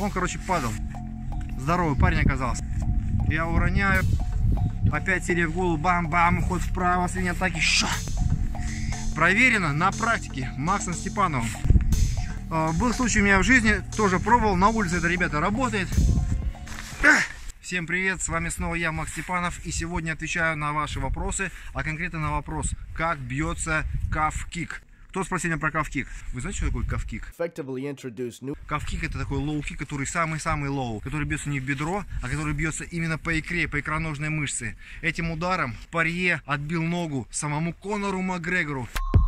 Он, короче, падал. Здоровый парень оказался. Я уроняю. Опять серия в голову. Бам-бам. Ход вправо. Средние атаки. Ша! Проверено на практике Максом Степановым. Был случай у меня в жизни. Тоже пробовал. На улице это, ребята, работает. Всем привет, с вами снова я, Макс Степанов, и сегодня отвечаю на ваши вопросы, а конкретно на вопрос, как бьется каф-кик. Кто спросил меня про каф-кик? Вы знаете, что такое каф-кик? Каф-кик — это такой лоу-кик, который самый-самый лоу, который бьется не в бедро, а который бьется именно по икре, по икроножной мышце. Этим ударом Порье отбил ногу самому Конору Макгрегору.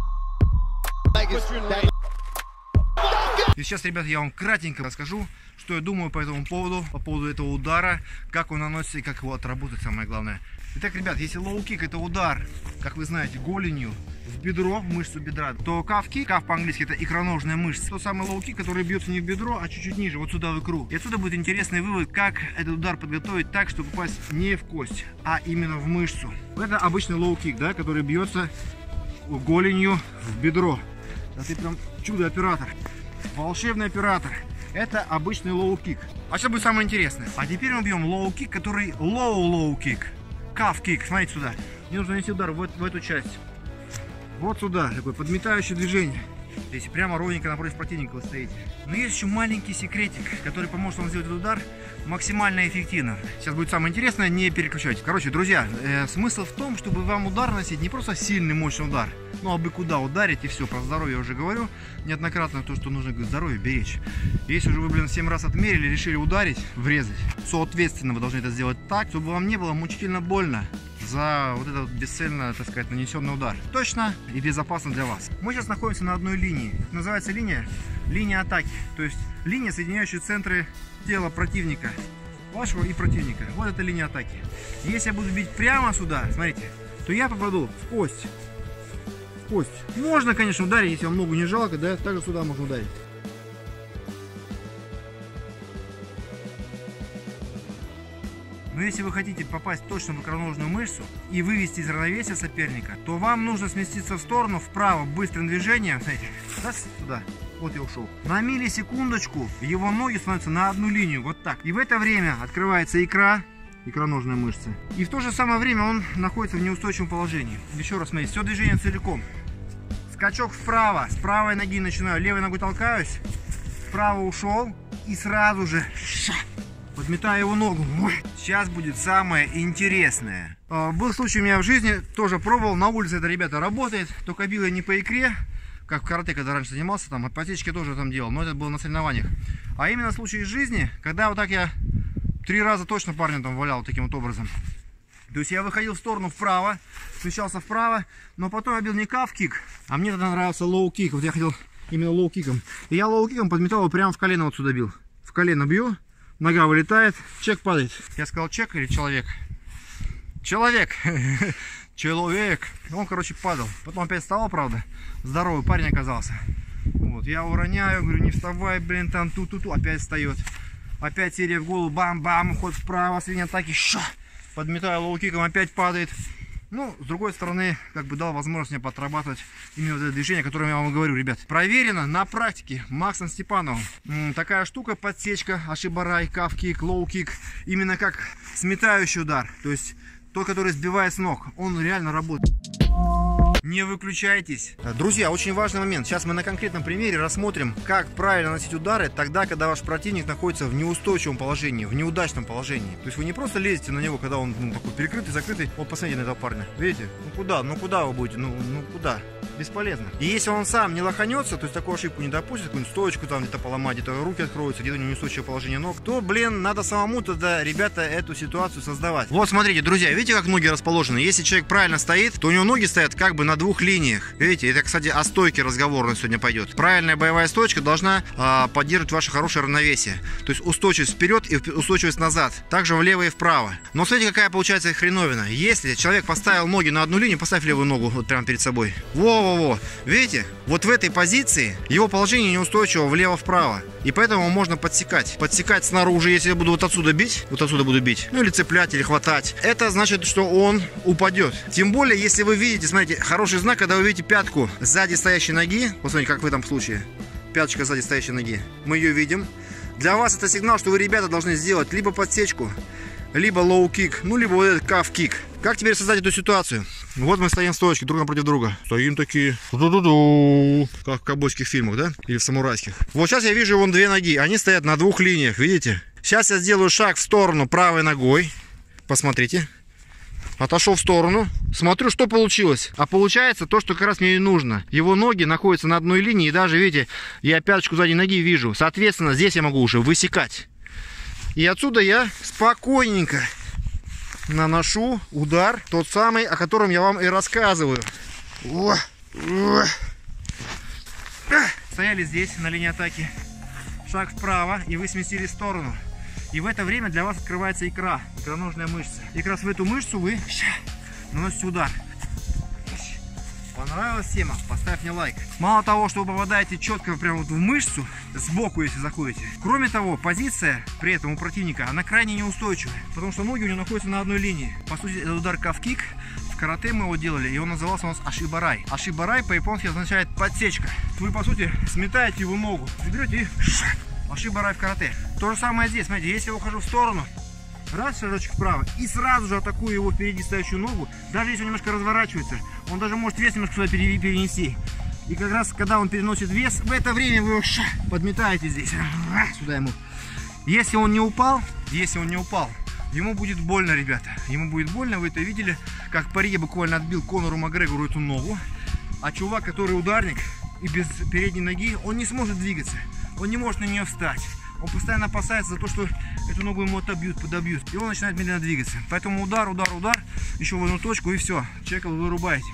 И сейчас, ребята, я вам кратенько расскажу, что я думаю по этому поводу, по поводу этого удара, как он наносится и как его отработать, самое главное. Итак, ребят, если лоу-кик — это удар, как вы знаете, голенью в бедро, в мышцу бедра, то каф-кик, каф по-английски — это икроножная мышца. Тот самый лоу-кик, который бьется не в бедро, а чуть-чуть ниже, вот сюда в икру. И отсюда будет интересный вывод, как этот удар подготовить так, чтобы попасть не в кость, а именно в мышцу. Это обычный лоу-кик, да, который бьется голенью в бедро. Да ты прям чудо-оператор. Волшебный оператор. Это обычный лоу-кик. А сейчас будет самое интересное. А теперь мы бьем лоу-кик, который лоу-лоу-кик. Каф-кик. Смотрите сюда. Мне нужно нанести удар в эту часть. Вот сюда. Такое подметающее движение. Если прямо ровненько напротив противника вы стоите. Но есть еще маленький секретик, который поможет вам сделать этот удар максимально эффективно. Сейчас будет самое интересное, не переключайтесь. Короче, друзья, смысл в том, чтобы вам удар носить не просто сильный, мощный удар, ну а бы куда ударить и все. Про здоровье я уже говорю неоднократно, то, что нужно здоровье беречь. Если уже вы, 7 раз отмерили, решили ударить, врезать, соответственно, вы должны это сделать так, чтобы вам не было мучительно больно за вот этот бесцельно, так сказать, нанесенный удар. Точно и безопасно для вас. Мы сейчас находимся на одной линии. Это называется линия атаки. То есть линия, соединяющая центры тела противника, вашего и противника. Вот это линия атаки. Если я буду бить прямо сюда, смотрите, то я попаду в кость. В кость. Можно, конечно, ударить, если вам ногу не жалко, да, также сюда можно ударить. Но если вы хотите попасть точно в икроножную мышцу и вывести из равновесия соперника, то вам нужно сместиться в сторону, вправо, быстрым движением. Смотрите, раз, сюда. Вот я ушел. На миллисекундочку его ноги становятся на одну линию, вот так. И в это время открывается икроножная мышца. И в то же самое время он находится в неустойчивом положении. Еще раз смотрите, все движение целиком. Скачок вправо, с правой ноги начинаю, левой ногой толкаюсь, вправо ушел и сразу же подметаю его ногу. Сейчас будет самое интересное. Был случай у меня в жизни, тоже пробовал, на улице это, ребята, работает, только бил я не по икре, как в карате, когда раньше занимался, там, от подсечки тоже там делал, но это было на соревнованиях. А именно случай из жизни, когда вот так я 3 раза точно парня там валял таким вот образом. То есть я выходил в сторону вправо, смещался вправо, но потом я бил не каф-кик, а мне тогда нравился лоу-кик. Вот я хотел именно лоу-киком. И я лоу-киком подметал его прямо в колено вот сюда бил. В колено бью, нога вылетает, чек падает. Я сказал чек или человек? Человек! Человек! Он, короче, падал. Потом опять вставал, правда. Здоровый парень оказался. Вот, я уроняю, говорю, не вставай, блин, там ту-ту-ту. Опять встает. Опять серия в голову, бам-бам, ход вправо, средние атаки, ша! Подметаю лоу-киком, опять падает. Ну, с другой стороны, как бы дал возможность мне поотрабатывать именно вот это движение, о котором я вам говорю, ребят. Проверено на практике Максом Степановым. Такая штука, подсечка, ашибарай, каф-кик, лоу-кик. Именно как сметающий удар. То есть тот, который сбивает с ног. Он реально работает. Не выключайтесь. Друзья, очень важный момент. Сейчас мы на конкретном примере рассмотрим, как правильно наносить удары тогда, когда ваш противник находится в неустойчивом положении, в неудачном положении. То есть вы не просто лезете на него, когда он такой перекрытый, закрытый. Вот посмотрите на этого парня. Видите? Ну куда вы будете? Ну куда? Бесполезно. И если он сам не лоханется, то есть такую ошибку не допустит, какую-нибудь стоечку там где-то поломать, где-то руки откроются, где-то неустойчивое положение ног, то, блин, надо самому тогда, ребята, эту ситуацию создавать. Вот смотрите, друзья, видите, как ноги расположены? Если человек правильно стоит, то у него ноги стоят как бы на 2 линиях. Видите, это, кстати, о стойке разговорно сегодня пойдет. Правильная боевая стойка должна поддерживать ваше хорошее равновесие. То есть устойчивость вперед и устойчивость назад. Также влево и вправо. Но смотрите, какая получается хреновина. Если человек поставил ноги на одну линию, поставь левую ногу вот прямо перед собой. Во-во-во. Видите? Вот в этой позиции его положение неустойчиво влево-вправо. И поэтому можно подсекать. Подсекать снаружи, если я буду вот отсюда бить. Вот отсюда буду бить. Ну или цеплять, или хватать. Это значит, что он упадет. Тем более, если вы видите, смотрите, хороший знак, когда вы видите пятку сзади стоящей ноги. Посмотрите, как в этом случае. Пяточка сзади стоящей ноги. Мы ее видим. Для вас это сигнал, что вы, ребята, должны сделать либо подсечку, либо лоу-кик, ну, либо вот этот каф-кик. Как теперь создать эту ситуацию? Вот мы стоим в стоечке друг напротив друга. Стоим такие, как в ковбойских фильмах, да? Или в самурайских. Вот сейчас я вижу вон две ноги. Они стоят на двух линиях, видите? Сейчас я сделаю шаг в сторону правой ногой. Посмотрите. Отошел в сторону. Смотрю, что получилось. А получается то, что как раз мне и нужно. Его ноги находятся на одной линии. И даже, видите, я пяточку сзади ноги вижу. Соответственно, здесь я могу уже высекать. И отсюда я спокойненько наношу удар, тот самый, о котором я вам и рассказываю. Стояли здесь, на линии атаки. Шаг вправо, и вы сместились в сторону. И в это время для вас открывается икра, икроножная мышца. И как раз в эту мышцу вы наносите удар. Понравилась тема? Поставь мне лайк. Мало того, что вы попадаете четко прямо вот в мышцу, сбоку, если заходите. Кроме того, позиция при этом у противника, она крайне неустойчивая. Потому что ноги у него находятся на одной линии. По сути, это удар каф-кик. В карате мы его делали, и он назывался у нас ашибарай. Ашибарай по-японски означает подсечка. Вы, по сути, сметаете его ногу. Берете и ашибарай в карате. То же самое здесь. Смотрите, если я ухожу в сторону, раз, шажочек вправо, и сразу же атакую его впереди стоящую ногу. Даже если он немножко разворачивается, он даже может вес немножко сюда перенести. И как раз, когда он переносит вес, в это время вы его подметаете здесь. Сюда ему. Если он не упал, ему будет больно, ребята. Ему будет больно, вы это видели, как Парье буквально отбил Конору Макгрегору эту ногу. А чувак, который ударник и без передней ноги, он не сможет двигаться. Он не может на нее встать. Он постоянно опасается за то, что эту ногу ему отобьют, подобьют. И он начинает медленно двигаться. Поэтому удар, еще в одну точку, и все. Человека вы вырубаете.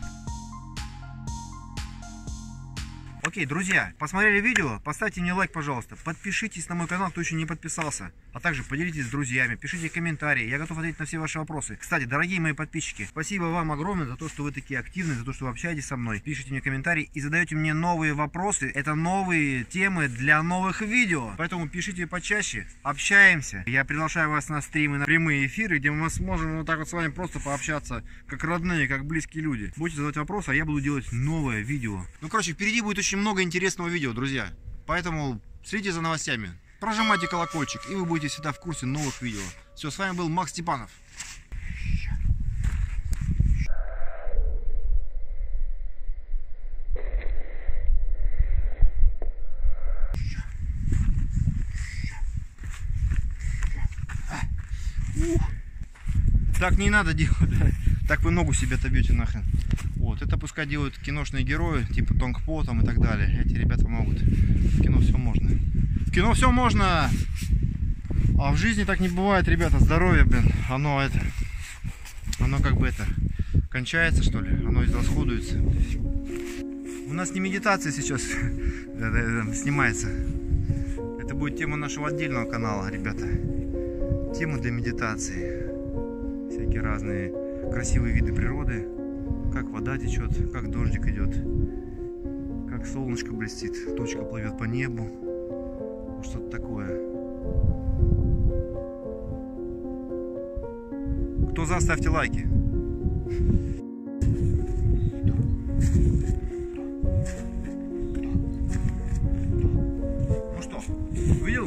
Окей, друзья, посмотрели видео, поставьте мне лайк, пожалуйста. Подпишитесь на мой канал, кто еще не подписался. А также поделитесь с друзьями, пишите комментарии. Я готов ответить на все ваши вопросы. Кстати, дорогие мои подписчики, спасибо вам огромное за то, что вы такие активные, за то, что вы общаетесь со мной. Пишите мне комментарии и задаете мне новые вопросы. Это новые темы для новых видео. Поэтому пишите почаще, общаемся. Я приглашаю вас на стримы, на прямые эфиры, где мы сможем вот так вот с вами просто пообщаться, как родные, как близкие люди. Будете задавать вопросы, а я буду делать новое видео. Ну, короче, впереди будет очень много интересного видео, друзья. Поэтому следите за новостями, прожимайте колокольчик, и вы будете всегда в курсе новых видео. Все, с вами был Макс Степанов. Так не надо делать. Так вы ногу себе отобьете нахрен. Вот, это пускай делают киношные герои, типа Тонг По там и так далее. Эти ребята помогут. В кино все можно. В кино все можно! А в жизни так не бывает, ребята. Здоровье, блин, оно как бы кончается, что ли. Оно израсходуется. У нас не медитация сейчас снимается. Это будет тема нашего отдельного канала, ребята. Тема для медитации. Всякие разные красивые виды природы. Как вода течет, как дождик идет, как солнышко блестит, тучка плывет по небу. Что-то такое. Кто за, ставьте лайки. Ну что, увидел?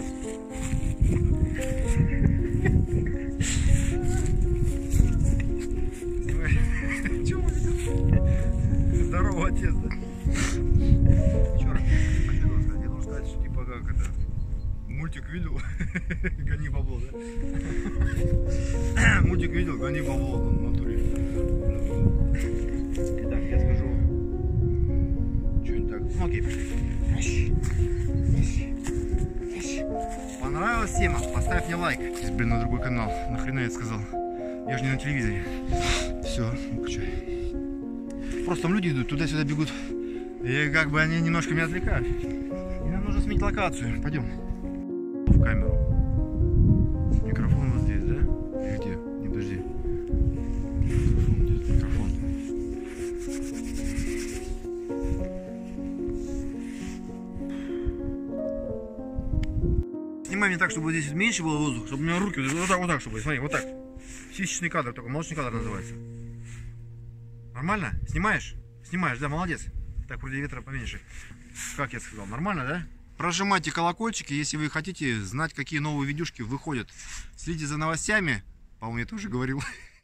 Здорово, отец, да? Еще раз, я должен сказать, что типа как это, мультик видел, гони бабло, да? Мультик видел, гони бабло, в натуре. Итак, я скажу что-нибудь так. Ну окей, пошли. Понравилась тема? Поставь мне лайк. Здесь, блин, на другой канал. Нахрена я это сказал? Я же не на телевизоре. Все, выключай. Просто там люди идут, туда-сюда бегут. И как бы они немножко меня отвлекают. И нам нужно сменить локацию. Пойдем. В камеру. Микрофон вот здесь, да? Где? Не, подожди. Микрофон. Снимай мне так, чтобы здесь меньше было воздуха, чтобы у меня руки вот так, чтобы, смотри, вот так. Сисечный кадр, такой молочный кадр называется. Нормально? Снимаешь? Снимаешь, да, молодец. Так, вроде ветра поменьше. Как я сказал, нормально, да? Прожимайте колокольчики, если вы хотите знать, какие новые видюшки выходят. Следите за новостями. По-моему, я тоже говорил.